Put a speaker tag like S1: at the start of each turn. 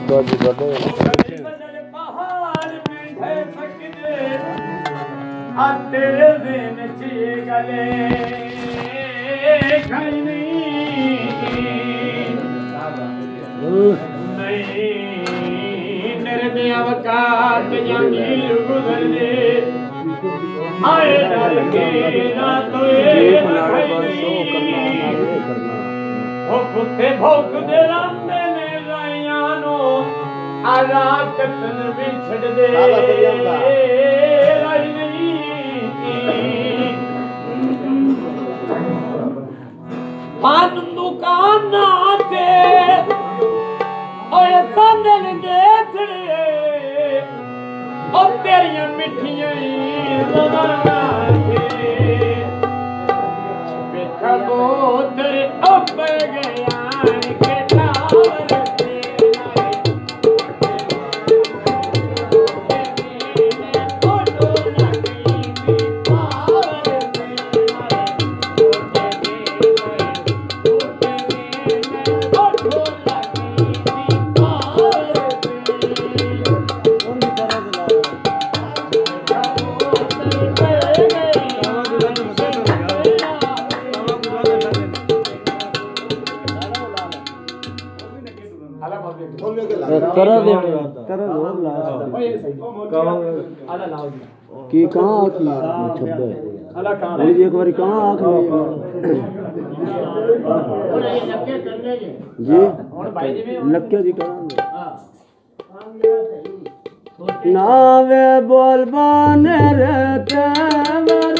S1: तो जी बदल
S2: पहाड़ पीढ़े सकते आ तेरे दिन ची गले खैनी नहीं निर्दय अवकाश जमीर गुजर दे आए डर के ना तो ये ओ कुत्ते भौंक दे लंबे ने रायानो आरा कतन बिछड़ दे राई नहीं पान दुकान आते ओए संदल देखड़े ओ तेरियां मिठियां ज़बाना के बेखा बोतर अब गया के टावर
S1: की कहाँ आखी छब्बे एक बार कहाँ आखी जी लक्के जी कहाँ नावे बोल बाने रहते